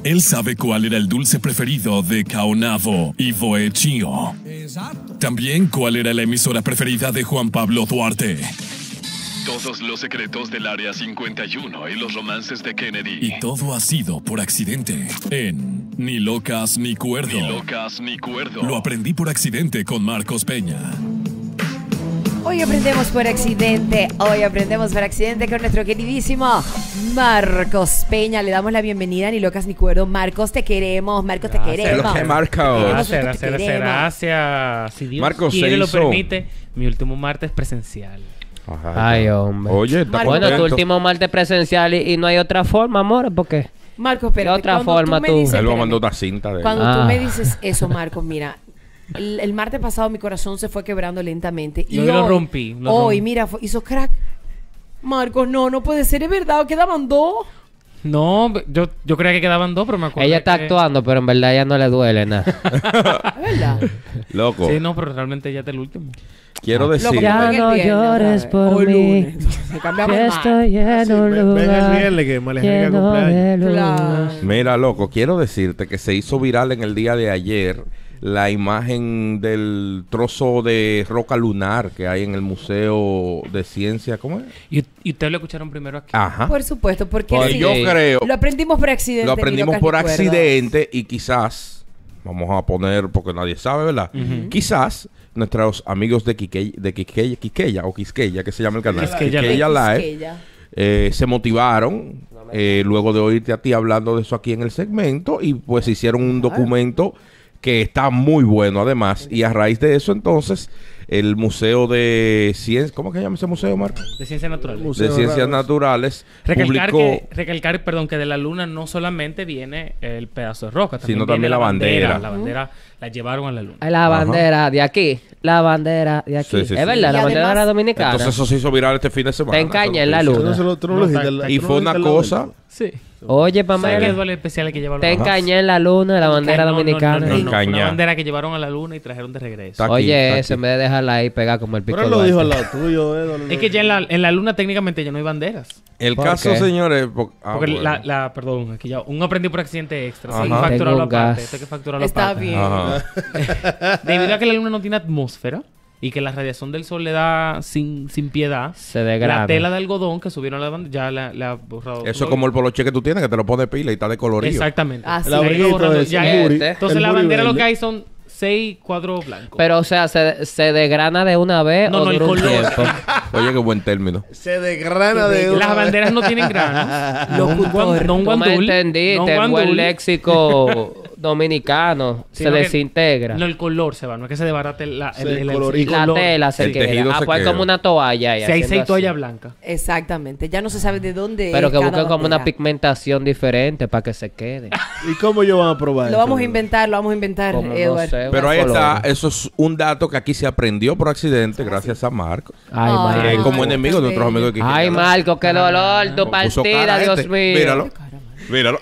Él sabe cuál era el dulce preferido de Caonavo y Boechío. Exacto. También cuál era la emisora preferida de Juan Pablo Duarte. Todos los secretos del Área 51 y los romances de Kennedy. Y todo ha sido por accidente. En Ni Locas Ni Cuerdo. Ni Locas Ni Cuerdo. Lo aprendí por accidente con Marcos Peña. Hoy aprendemos por accidente con nuestro queridísimo Marcos Peña. Le damos la bienvenida, Ni Locas Ni Cuerdo. Marcos, te queremos. Marcos, te queremos. Gracias. Si Dios Marcos quiere, lo hizo... permite, mi último martes presencial. Ajá, ay, hombre. Oye, está bueno, contento. tu último martes presencial y no hay otra forma, amor, porque... Marcos, pero ¿qué otra forma tú? Él lo mandó una cinta de él. Cuando tú me dices eso, Marcos, mira... El martes pasado mi corazón se fue quebrando lentamente. Y yo lo rompí. Hoy, mira, hizo crack. Marcos, no puede ser, es verdad, quedaban dos. No, yo creía que quedaban dos, pero me acuerdo Ella está actuando, pero en verdad a ella no le duele nada. ¿Es verdad? Loco. Sí, no, pero realmente ya es el último. Quiero decir... Loco, Ya el no viernes, llores ¿sabes? por O mí. lunes. Se cambiamos Que más. estoy en un Ven el lugar viernes que Malejerica lleno cumpleaños. de luz. Claro. Mira, loco, quiero decirte que se hizo viral en el día de ayer la imagen del trozo de roca lunar que hay en el Museo de Ciencia. ¿Cómo es? Y ustedes lo escucharon primero aquí. Ajá. Por supuesto, porque Porque sí, yo creo... lo aprendimos por accidente. Lo aprendimos Ni por Locas Ni Cuerdas. accidente y quizás, vamos a poner, porque nadie sabe, ¿verdad? Quizás nuestros amigos de Quisqueya, que se llama el canal, Quisqueya Live, Quisqueya. se motivaron luego de oírte a ti hablando de eso aquí en el segmento y pues hicieron un documento que está muy bueno además y a raíz de eso entonces el Museo de Ciencias, ¿cómo que se llama ese museo, Marco? De Ciencias Naturales. De Ciencias Naturales Recalcar, perdón, que de la luna no solamente viene el pedazo de roca, también sino viene también la bandera. La bandera la llevaron a la luna. La bandera de aquí. La bandera de aquí. Sí, sí, es sí. verdad, Y la bandera además- dominicana. Entonces eso se hizo viral este fin de semana. Te encaña en la Eso luna. Tú no lo dijiste. Y fue una cosa... Sí. Oye, ¿Sabes qué Pamela, duele especial que llevaron te a la luna? encañé en la luna, la bandera dominicana. Encaña. Una bandera que llevaron a la luna y trajeron de regreso. Está aquí, Oye, está eso, aquí. en vez de dejarla ahí pegada como el pico Pero él lo dijo al Duarte. lado tuyo, Eduardo. Es que ya en la luna técnicamente ya no hay banderas. El ¿Por caso, qué? señores... Porque bueno. perdón, aquí ya un aprendí por accidente extra. Ajá. Sí, facturarlo Tengo un aparte. gas. Esto hay que facturarlo Está aparte. bien. Ajá. Debido a que la luna no tiene atmósfera y que la radiación del sol le da sin piedad, Se degrada. la tela de algodón que subieron a la bandera ya la ha borrado. Eso es como el poloche que tú tienes, que te lo pone pila y está de colorido. Exactamente. Ah, sí. El Ahí lo abriguito borrando es ya. el buri. Entonces el la buri bandera lo verde. que hay son 6 cuadros blancos. Pero, o sea, ¿se degrana de una vez No, o no, el dura un color. tiempo? Oye, qué buen término. Se desgrana de una Las vez. banderas no tienen granos. Locutor. No un Tú me guandul. entendiste, no un en buen guandul. léxico dominicano. Sino se que- desintegra. No, el color se va. No es que se desbarate el colorido. La color. tela se El queda. tejido se Pues queda. como una toalla. ahí, Si hay haciendo 6 así. toallas blancas. Exactamente. Ya no se sabe de dónde Pero es que cada busquen como una bandera. pigmentación diferente para que se quede. ¿Y cómo ellos van a probar Lo eso? vamos a inventar, Como no Edward. sé, Pero una ahí está, color. eso es un dato que aquí se aprendió por accidente gracias a Marco. Ay, Ay, Marco. Que es como enemigo de nuestros amigos de Quisqueya. Ay, Marco, qué dolor. Tu Puso partida, cara Dios este. mío. Míralo. Míralo.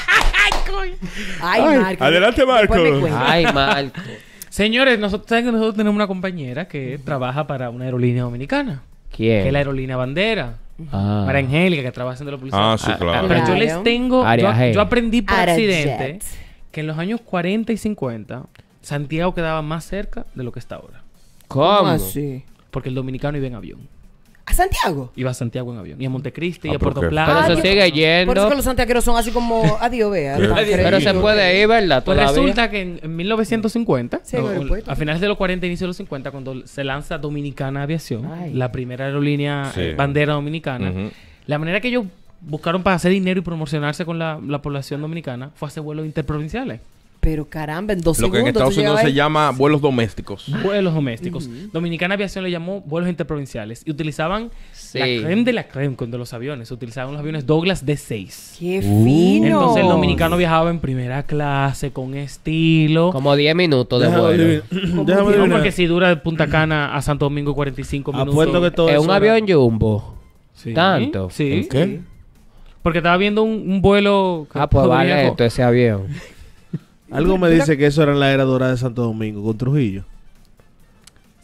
Ay, Marco. adelante, Marco. Después me cuentas. Ay, Marco. Señores, saben que nosotros tenemos una compañera que trabaja para una aerolínea dominicana. Que es la ¿Quién? aerolínea Bandera. Ah. Para Angélica, que trabaja haciendo la publicidad. Ah, sí, claro. Pero yo Claro. les tengo... Área G. Yo aprendí por Aerojet. accidente que en los años 40 y 50 Santiago quedaba más cerca de lo que está ahora. ¿Cómo? así? Porque el dominicano iba en avión. ¿A Santiago? Iba a Santiago en avión. Y a Montecristi, y Ah, a Puerto ¿pero qué? Plata. Pero se sigue Por eso yendo. que los santiagueros son así como... Adiós, vea. Pero se puede ir, ¿verdad? Pues Todavía. resulta que en 1950, Sí, en el aeropuerto. a finales de los 40 inicio de los 50, cuando se lanza Dominicana Aviación, Ay. la primera aerolínea Sí. bandera dominicana, Ujú. la manera que ellos buscaron para hacer dinero y promocionarse con la población dominicana fue hacer vuelos interprovinciales. Pero caramba, en 2 Lo que segundos en Estados tú Unidos llegabas se ahí. llama vuelos domésticos. Vuelos domésticos. Dominicana Aviación le llamó vuelos interprovinciales y utilizaban Sí. la creme de la creme de los aviones. Utilizaban los aviones Douglas D6. ¡Qué fino! Entonces el dominicano viajaba en primera clase, con estilo. Como 10 minutos de Déjame vuelo. adivinar. Déjame No, adivinar. porque si dura de Punta Cana a Santo Domingo 45 minutos. Apuesto que todo Es eso un era- avión jumbo. Sí. ¿Tanto? Sí. ¿Qué? Porque estaba viendo un vuelo... Ah, pues vale viejo. esto, ese avión. Algo me dice que eso era en la era dorada de Santo Domingo, con Trujillo.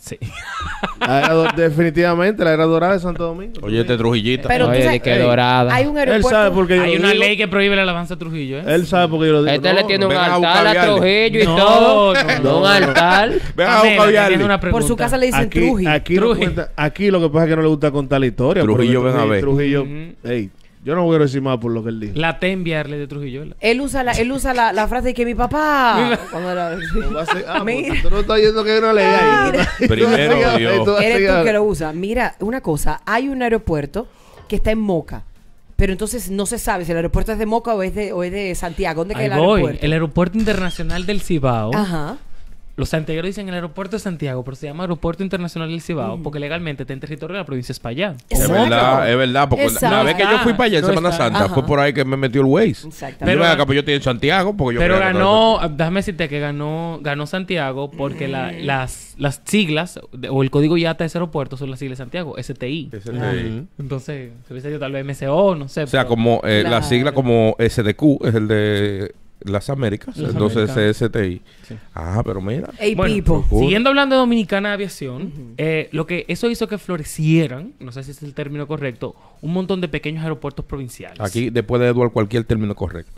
Sí. Definitivamente, la era dorada de Santo Domingo. Oye, este Trujillita. Pero tú Oye, sabes, de que dorada. hay un Él aeropuerto. sabe porque yo Hay lo una digo. ley que prohíbe la alabanza a Trujillo, ¿eh? Él sabe porque yo lo digo. Este le tiene un vengan a altar buscar a viales. Trujillo y No, todo. no. Un altar. Ven a Pamela, buscar que viales. tiene una Por pregunta. su casa le dicen Aquí, Truji. aquí, no Truji. cuenta- aquí lo que pasa es que no le gusta contar la historia. Trujillo, porque ven a ver. Trujillo, Ujú. ey, yo no quiero decir más por lo que él dijo. La T enviarle de Trujillo, ¿verdad? Él usa la frase de que mi papá. Cuando Va a ser- pues, Mira. tú no estás oyendo que hay una ley ahí. Mira. Primero Dios. Eres tú que lo usa. Mira, una cosa, hay un aeropuerto que está en Moca, pero entonces no se sabe si el aeropuerto es de Moca o es de Santiago. ¿Dónde queda Ahí el voy. aeropuerto? El Aeropuerto Internacional del Cibao. Ajá. Los santiagueros dicen el aeropuerto de Santiago, pero se llama Aeropuerto Internacional del Cibao porque legalmente está en territorio de la provincia de España. Es Exacto. verdad, porque Exacto. la vez que yo fui para allá en No Semana está. Santa, Ajá. fue por ahí que me metió el Waze. Exactamente. Pero acá, pues yo estoy en Santiago, porque yo Pero creía que ganó, déjame decirte que ganó Santiago porque las siglas o el código IATA de ese aeropuerto son las siglas de Santiago, STI. es el de- Entonces, se hubiese dicho tal vez MCO, no sé. O sea, pero- como la Claro. sigla como SDQ es el de las Américas, Las entonces Américas. STI. Sí. Ah, pero mira. Ey, Bueno, Pipo. siguiendo hablando de Dominicana Aviación, lo que eso hizo que florecieran, no sé si es el término correcto, un montón de pequeños aeropuertos provinciales. Aquí, después de Eduardo, cualquier término correcto.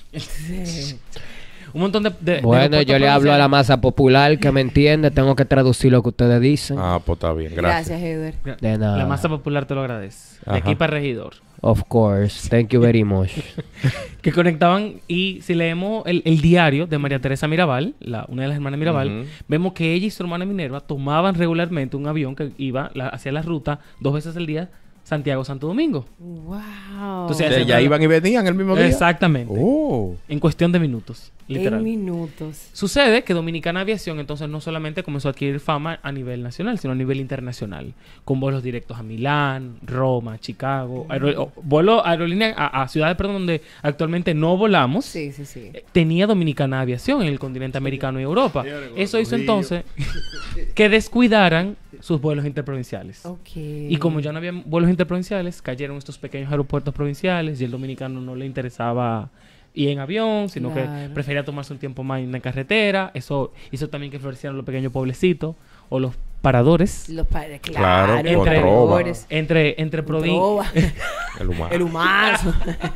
Un montón de Bueno, aeropuertos yo le hablo a la provinciales. masa popular que me entiende. Tengo que traducir lo que ustedes dicen. Ah, pues está bien, gracias. Gracias, Eder. De nada. La masa popular te lo agradece. De Ajá. aquí para regidor. Of course. Thank you very much. Que conectaban, y si leemos el diario de María Teresa Mirabal, una de las hermanas Mirabal, Ujú. vemos que ella y su hermana Minerva tomaban regularmente un avión que iba hacia la ruta 2 veces al día, Santiago-Santo Domingo. Wow. Entonces, O sea, ya iban y venían el mismo día. Exactamente. Oh. En cuestión de minutos, literal. En minutos. Sucede que Dominicana Aviación entonces no solamente comenzó a adquirir fama a nivel nacional, sino a nivel internacional, con vuelos directos a Milán, Roma, Chicago, aerolínea a ciudades, perdón, donde actualmente no volamos. Sí, sí, sí. Tenía Dominicana Aviación en el continente americano y Europa. Eso hizo entonces que descuidaran sus vuelos interprovinciales. Ok. Y como ya no había vuelos interprovinciales, cayeron estos pequeños aeropuertos provinciales y el dominicano no le interesaba ir en avión, sino que Claro. prefería tomarse un tiempo más en la carretera. Eso hizo también que florecieran los pequeños pueblecitos o los paradores. Los padres, Claro, claro. con Entre- trova. entre provincias. Trova. El humano. El humazo.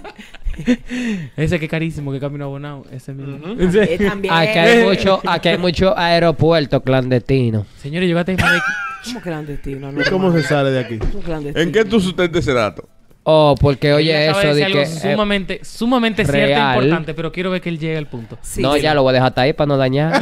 Ese que es carísimo, que camino abonado. Ese mismo. También. Aquí hay mucho aeropuerto clandestino. Señores, yo gasté más de... ¿Cómo clandestino? ¿Y cómo se sale de aquí? ¿Cómo clandestino? ¿En qué tú sustentas ese dato? Oh, porque oye Él acaba eso de de decir que... algo sumamente cierto e real. importante, pero quiero ver que él llegue al punto. Sí, no, sí. ya lo voy a dejar hasta ahí para no dañar.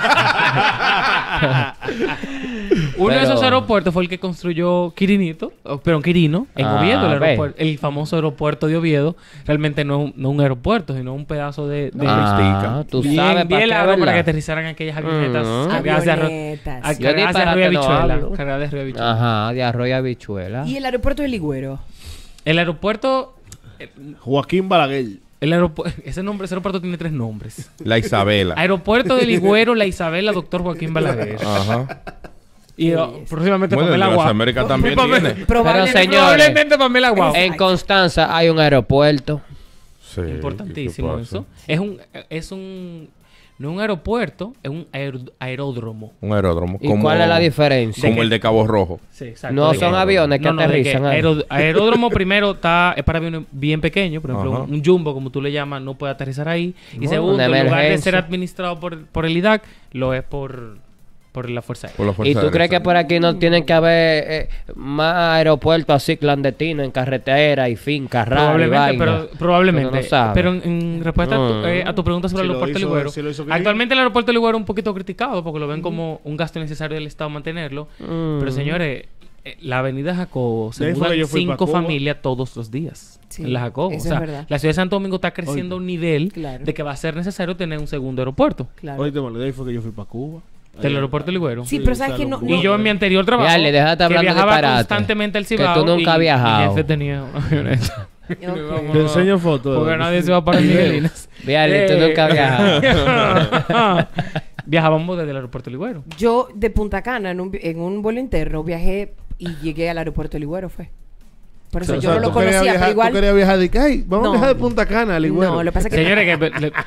Uno de Pero- esos aeropuertos fue el que construyó Quirino, en Ah, Oviedo, ve. el famoso aeropuerto de Oviedo. Realmente no un aeropuerto, sino un pedazo de Ah, tú bien, sabes bien largo para que ¿verdad? aterrizaran aquellas avionetas Ujú. cargadas de Avionetas. Yo cargadas de disparate arroz y no habichuela. hablo. Cargadas de arroz y habichuela. Ajá, de arroz y habichuela. ¿Y el aeropuerto de Ligüero? El aeropuerto... Joaquín Balaguer. Ese aeropuerto tiene 3 nombres. La Isabela. Aeropuerto de Ligüero, La Isabela, Doctor Joaquín Balaguer. Ajá. Y próximamente Bueno, Pamela el de las Guapo. Américas también Probablemente- tiene. Probablemente. señores, Probablemente Pamela Guapo. En Constanza hay un aeropuerto. Sí, Importantísimo ¿qué pasa? eso. No es un aeropuerto, es un aeródromo. Un aeródromo. ¿Y cuál es la diferencia? Como el de Cabo Rojo. Sí, exacto. No De son que- aviones que de que aterrizan ahí. aeródromo primero es para aviones bien pequeños. Por ejemplo, Ajá. un jumbo, como tú le llamas, no puede aterrizar ahí. Y No, segundo, una en lugar de emergencia. ser administrado por el IDAC, lo es por la Fuerza Aérea. Por la Fuerza ¿Y tú Aérea, crees que sí. por aquí no tienen que haber más aeropuertos así clandestinos en carretera y fincas raras y Probablemente, vainas? probablemente. Pero no sabe. Pero en respuesta a tu pregunta sobre Si el lo aeropuerto de hizo- Ligüero, si lo hizo Quirino. actualmente el aeropuerto de Ligüero es un poquito criticado porque lo ven como un gasto innecesario del Estado mantenerlo. Pero señores, la avenida Jacobo se De ahí fue que mudan yo fui pa' 5 Cuba. familias todos los días. Sí, En la Jacobo. eso O sea, es verdad. la ciudad de Santo Domingo está creciendo a un nivel Claro. de que va a ser necesario tener un segundo aeropuerto. Claro. Oíste, mal, de ahí fue que yo fui para Cuba. Del aeropuerto de Ligüero. Sí, pero sabes que no. Y yo en mi anterior trabajo, Dale, déjate que hablando viajaba disparate. constantemente al Que Cibao, tú nunca has y viajado. mi jefe tenía una avioneta. Ok. Te enseño fotos. Porque nadie se va para Miguelinas. Viale, tú nunca has viajado. Viajábamos desde el aeropuerto de Ligüero. Yo de Punta Cana en un vuelo interno viajé y llegué al aeropuerto de Ligüero, fue. Por eso O yo sea, no lo tú querías conocía, viajar- pero igual. Tú querías viajar de que, ay, vamos No. a viajar de Punta Cana, al igual. No, lo que pasa es que Señores,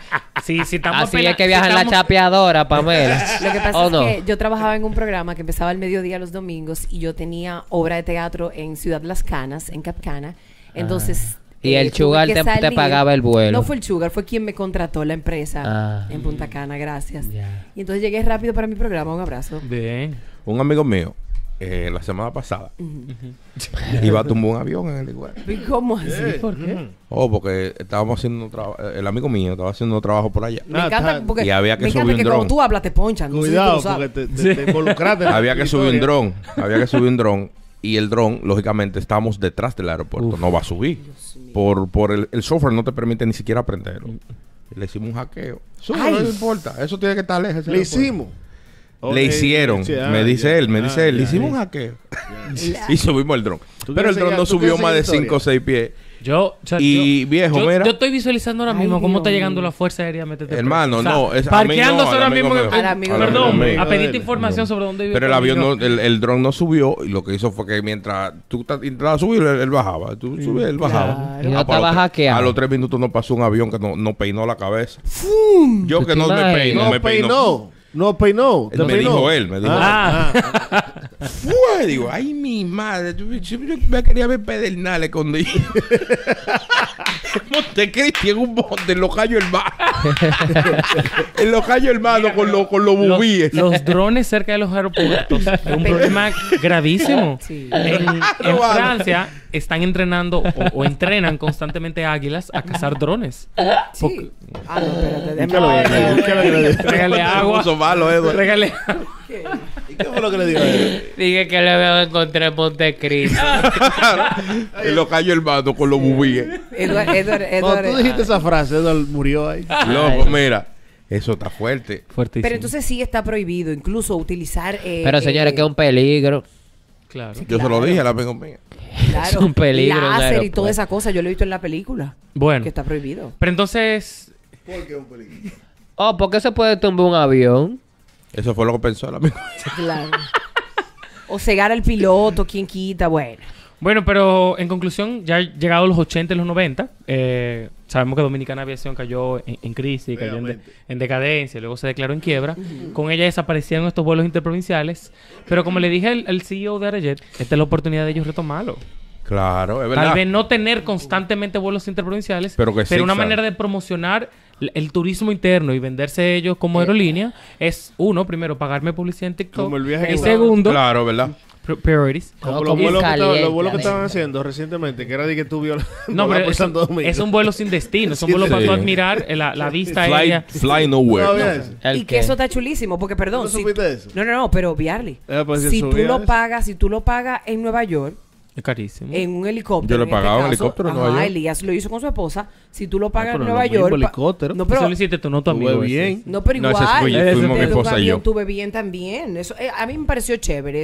si estamos Así pela- es que si viaja en la estamos- chapeadora, Pamela. Lo que pasa ¿O es no? que yo trabajaba en un programa que empezaba al mediodía los domingos y yo tenía obra de teatro en Ciudad Las Canas, en Capcana. Entonces... Y el tuve sugar que te salir. pagaba el vuelo. No fue el sugar, fue quien me contrató, la empresa Ah. en Punta Cana, gracias. Ya. Y entonces llegué rápido para mi programa, un abrazo. Bien. Un amigo mío, la semana pasada, iba a tumbar un avión en el lugar. ¿Y cómo así? ¿Por qué? Oh, porque estábamos haciendo el amigo mío estaba haciendo trabajo por allá. Me encanta porque, Y había que me encanta subir un que dron. cuando tú hablas te ponchan. no sé si tú Cuidado, lo sabes. porque te involucraste. en la Había que subir un historia. dron. Había que subir un dron. Y el dron, lógicamente, estamos detrás del aeropuerto. No va a subir. Por el software no te permite ni siquiera prenderlo. Y le hicimos un hackeo. Sube, Ay. no importa. Eso tiene que estar lejos. ese Le aeropuerto. hicimos. Le hicieron. Me dice él. Le ya, hicimos un ya. hackeo. Y subimos el dron. ¿Tú Pero el quieres dron seguir- no tú subió quieres más de seguir 5 o 6 pies. Viejo, mira. Yo estoy visualizando ahora Ay, mismo cómo está Dios llegando mío. la Fuerza Aérea a meterte Hermano, preso. no, es- a mí parqueándose no, al ahora amigo mismo. mío. Al amigo Perdón, mío. a pedirte Dele. información sobre dónde vive. Pero el tu avión, amigo. el dron no subió y lo que hizo fue que mientras tú intentabas subir, él bajaba. Tú subías, él bajaba. Claro. Y no para estaba los- hackeado. A los 3 minutos nos pasó un avión que no peinó la cabeza. Yo ¿Tú que te no me imaginas? peino, No me peinó. peinó. No peinó. Él me peinó. dijo él, me dijo Fue, digo, ay mi madre, yo me quería ver pedernales escondido. Montecristi en un monte, en los Cayos Hermanos. En los Cayos Hermanos con los bubíes. Los drones cerca de los aeropuertos es un problema gravísimo. Sí. En Francia están entrenando o entrenan constantemente águilas a cazar drones. Sí. Ah, no, espérate. ¿Y qué lo que le dijo? ¿Qué lo que le dijo? Regale agua. Puso malo, Edward. Regale ¿Y qué fue lo que le dijo a él? Dije que le veo encontré en Montecristo. En los Cayos Hermanos con los bubíes. Cuando tú dijiste esa frase, Edward murió ahí. Loco, mira, eso está fuerte. fuertísimo. Pero entonces sí está prohibido incluso utilizar... Pero señores, que es un peligro. Claro. Yo se lo dije al amigo mío. Claro, es un peligro en el láser y aeropuerto. toda esa cosa. Yo lo he visto en la película. Bueno, Que está prohibido. pero entonces, Oh, ¿por qué se puede tumbar un avión? Eso fue lo que pensó el amigo. Claro. O cegar al piloto, quien quita, bueno. bueno, pero en conclusión, ya llegados los 80 y los 90, sabemos que Dominicana Aviación cayó en crisis, cayó Obviamente. en decadencia, luego se declaró en quiebra. Con ella desaparecieron estos vuelos interprovinciales. Pero como le dije al CEO de Arajet, esta es la oportunidad de ellos retomarlo. Claro, es verdad. Tal vez no tener constantemente vuelos interprovinciales, Pero que una zigzag. manera de promocionar el turismo interno y venderse ellos como aerolínea es, uno, primero, pagarme publicidad en TikTok. Como el viaje Y que- segundo, Claro, ¿verdad? priorities. Como No, los como vuelos que caliente, los vuelos que alegre. estaban haciendo recientemente, que era de que tú violas No, pero por Santo Domingo. es un vuelo sin destino. Es un vuelo para Sí. tú admirar la vista Fly, aérea. fly nowhere. No, mira eso. ¿El Y que qué? eso está chulísimo, porque perdón. ¿No supiste eso? No, pero Biarly. Pues, Si tú subía lo eso. pagas, si tú lo pagas en Nueva York, Es carísimo. en un helicóptero. Yo le en este pagaba un caso, helicóptero en Nueva York. Elías lo hizo con su esposa. Si tú lo pagas pero en no Nueva es lo mismo, York. helicóptero. No, Eso pero. lo hiciste tú, no tu Tuve amigo. ese. bien. No, pero No, igual. ese fuimos mi desde un esposa y avión yo. tuve bien también. Eso, a mí me pareció chévere.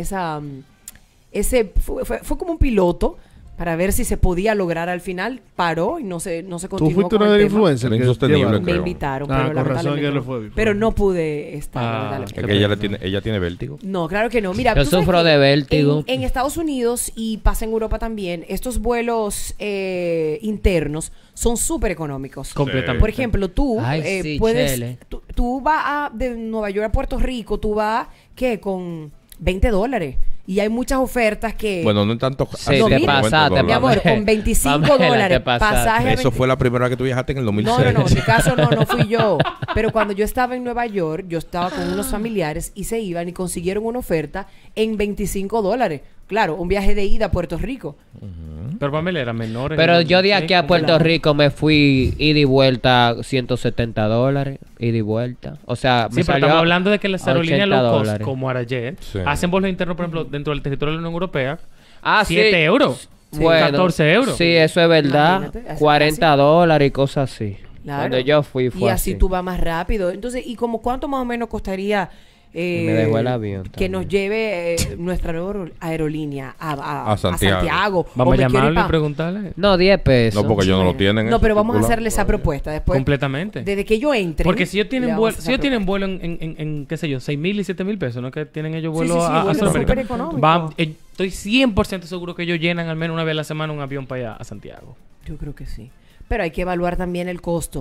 Fue como un piloto para ver si se podía lograr al final. Paró y no se Tú continuó fuiste con una el de tema. influencer. Era que insostenible, llevaron. Me creo. invitaron, Ah, pero con razón lamentablemente que él no. fue. Pero no pude estar, Ah, lamentablemente. Es que ella tiene vértigo. No, claro que no. Mira, Yo tú sabes sufro que de vértigo. En Estados Unidos y pasa en Europa también, estos vuelos internos son súper económicos. Completamente. Por ejemplo, tú Ay, sí, puedes... chele. Tú vas de Nueva York a Puerto Rico, tú vas, ¿qué? Con $20. Y hay muchas ofertas que... Bueno, no es tanto. Sí, así, te como pasaste, 20 mi amor, dólares. con 25 Pamela, dólares, te pasaste. pasaje a Eso 20. fue la primera vez que tú viajaste en el 2006. No, en mi caso no fui yo. Pero cuando yo estaba en Nueva York, yo estaba con unos familiares y se iban y consiguieron una oferta en $25. Claro, un viaje de ida a Puerto Rico. Pero Pamela era menor. en Pero el- yo de sí, aquí a Puerto claro. Rico me fui ida y vuelta $170. Ida y vuelta. O sea, Sí, me pero salió estamos hablando de que las a aerolíneas 80 low cost, dólares. como Arajet, Sí. hacen vuelos internos, por ejemplo, dentro del territorio de la Unión Europea, Ah, sí. 7 euros. Sí. Bueno, 14 euros. Sí, eso es verdad. Imagínate, así- $40 y cosas así. Claro. Cuando yo fui fue Y así tú vas más rápido. Entonces, ¿y como cuánto más o menos costaría Me dejó el avión que también. nos lleve nuestra nueva aerolínea A Santiago. Vamos O a me quiero ir llamarle y pa- preguntarle. No, 10 pesos. No, porque ellos no lo tienen. No, eso pero vamos a estipulado hacerle esa todavía. propuesta después. Completamente. Desde que yo entre. Porque si ellos tienen le vuelo, vamos a si ellos hacer tienen vuelo en qué sé yo, 6,000 y 7,000 pesos, ¿no? Que tienen ellos Sí, vuelo sí, sí, a vuelo Sudamérica. súper económico. Estoy 100% seguro que ellos llenan al menos una vez a la semana un avión para allá, a Santiago. Yo creo que sí. Pero hay que evaluar también el costo.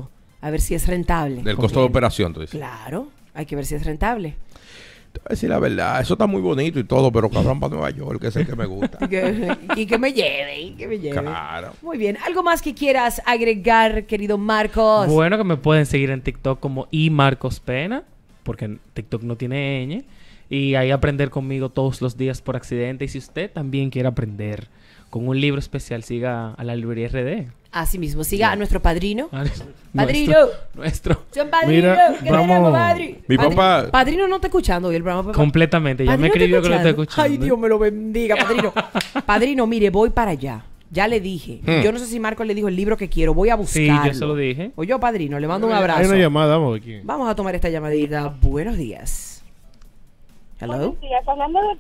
A ver si es rentable. Del costo de operación, tú dices. Claro, hay que ver si es rentable. Te voy a decir la verdad, eso está muy bonito y todo, pero cabrón para Nueva York, que es el que me gusta. y que me lleve, Claro. Muy bien. ¿Algo más que quieras agregar, querido Marcos? Bueno, que me pueden seguir en TikTok como @marcospena, porque en TikTok no tiene ñ. Y ahí aprender conmigo todos los días por accidente. Y si usted también quiere aprender con un libro especial, siga a la librería RD. Así mismo, siga a nuestro padrino. ¡Padrino! Nuestro. ¡Son padrino! Mira, ¿Qué vamos. tenemos, padri? Mi papá- Padrino no está escuchando hoy el programa. Completamente. Ya me escribió que lo está escuchando. Ay, Dios me lo bendiga, padrino. Padrino, mire, voy para allá. Ya le dije. Yo no sé si Marco le dijo el libro que quiero. Voy a buscarlo. Sí, yo se lo dije. O yo, padrino, le mando un Hay abrazo. una llamada, vamos aquí. Vamos a tomar esta llamadita. Buenos días. Hello. Buenos días. Hablando del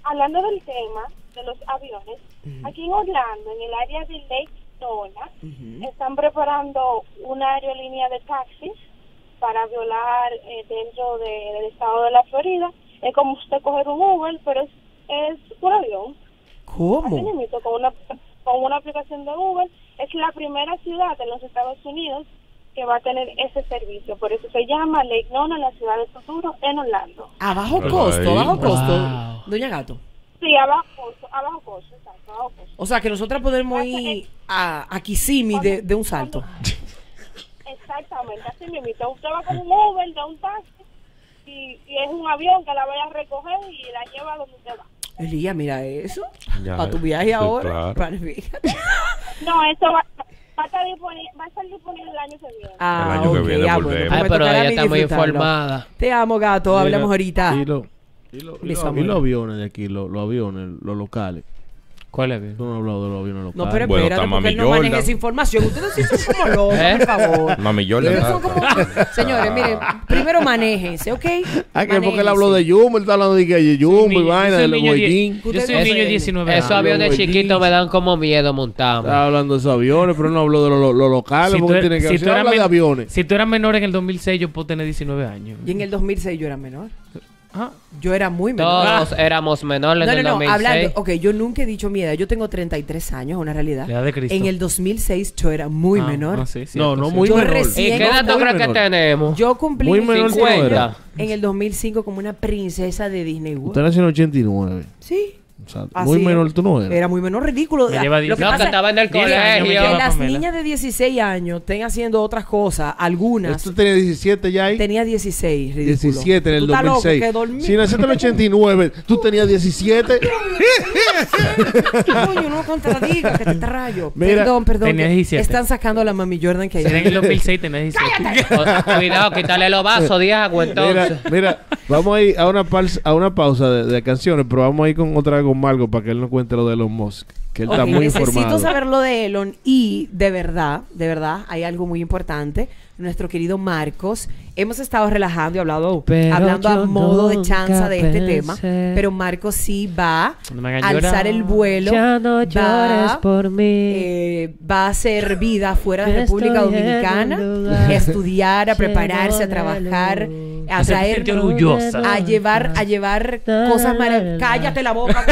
tema de los aviones, aquí en Orlando, en el área de Lake Nona, están preparando una aerolínea de taxis para violar dentro del estado de la Florida. Es como usted coger un Uber, pero es un avión. ¿Cómo? Así mismo, con una aplicación de Uber. Es la primera ciudad en los Estados Unidos que va a tener ese servicio. Por eso se llama Lake Nona, la ciudad del futuro, en Orlando. A bajo Pero costo, ahí- bajo costo. Wow. Doña Gato. Sí, a bajo costo, exacto, a bajo costo. O sea, que nosotros podemos ir a Kissimmee de un salto. Exactamente, así mismo. Usted va con un Uber, de un taxi, y es un avión que la vaya a recoger y la lleva donde usted va. Elías, mira eso. Ya, Para tu viaje sí, ahora. claro. Fíjate. No, eso va a estar disponible el año que viene. Ah, El año que ok, viene ya, volvemos. bueno, Ay, me pero tocará a ella mí está muy disfrutarlo. informada. Te amo, gato. Hablamos Mira, ahorita. Mis Y amores. los aviones de aquí, los aviones, los locales. ¿Cuál es? Tú no has hablado de los aviones locales. No, pero Bueno, espérate, está porque él no Mami maneja Jordan. esa información. Ustedes sí son como locos, por favor. Mami Jordan. Ustedes son como... Señores, miren, primero manéjense, ¿ok? Ah, que porque él habló de Jumbo, él está hablando de que Jumbo y vaina, de los Boyín. Yo soy un niño de 19 años. Esos aviones Los chiquitos me dan como miedo montarme. Estaba hablando de esos aviones, pero no habló de los locales, Si tú porque eres- tiene que si tú eras hablar de men- aviones. Si tú eras menor en el 2006, yo puedo tener 19 años. Y en el 2006 yo era menor. Ah, Yo era muy menor. Todos éramos menores en el 2006. hablando, ok, yo nunca he dicho mi edad, yo tengo 33 años, una realidad. La edad de Cristo. En el 2006 yo era muy menor. No, sí, No, no, sí. muy Yo menor. recién- ¿Y qué edad tú Muy crees que menor. tenemos? Yo cumplí Muy menor 50. en el 2005 como una princesa de Disney World. Usted nació en 89. Sí. O sea, Así muy es. menor tú no eras. Era muy menor, ridículo. Me lleva 10. Lo que No, pasa que estaba en el 10 años me colegio. que lleva las Pamela. niñas de 16 años estén haciendo otras cosas, algunas. ¿Esto tenía 17 ya ahí? Tenía 16, ridículo. 17 en el Tú estás loco, 2006. que dormí. Si naciste en el 89, tú tenías 17. Coño, no contradiga, que te rayo. Mira, Perdón. tenía que 17. Están sacando a la Mami Jordan que Era en el 2006, tenés 17. Cuidado, quítale los vasos de agua entonces. Mira, vamos a ir a una pausa de canciones, pero vamos a ir con otra con Marco para que él nos cuente lo de Elon Musk, que él Ok, está muy necesito informado. saber lo de Elon y de verdad, hay algo muy importante. Nuestro querido Marcos, hemos estado relajando y hablando a yo modo de nunca chanza de este tema, pensé. pero Marcos sí va No me hagan a alzar llorar. el vuelo, Ya no llores por mí. va a hacer vida fuera de Yo República estoy en Dominicana, un lugar a estudiar, a prepararse, a lleno de trabajar, luz. a Hacerte traer, sentir orgullosa. a llevar cosas maravillosas. Cállate la boca,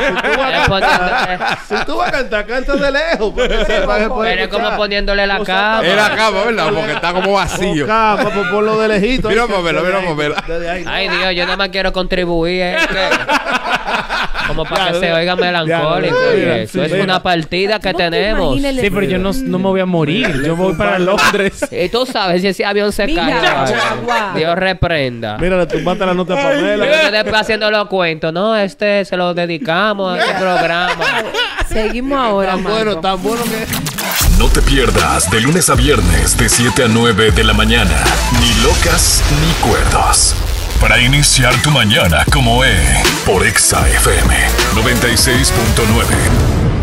Si tú vas a cantar, canta de lejos. Pero es como poniéndole la cama. Era cama, ¿verdad? Porque está como vacío. Vamos a ponlo de lejito. Mira para verlo, mira para verlo. Ay, Dios, yo nada más quiero contribuir. Como para que se oiga melancólico. Ya, y ya, eso sí. es una partida que ¿No te tenemos. imaginas el Sí, pero yo no me voy a morir. Yo voy para Londres. Y tú sabes si ese avión se Mira, cae. guau. Dios reprenda. Mira, le tumbaste la nota a Yo Pamela. después haciendo los cuentos. No, se lo dedicamos a este programa. Seguimos ahora, Tan bueno, Marco. tan bueno que... No te pierdas de lunes a viernes de 7 a 9 de la mañana. Ni locas ni cuerdos. Para iniciar tu mañana como por Exa FM 96.9.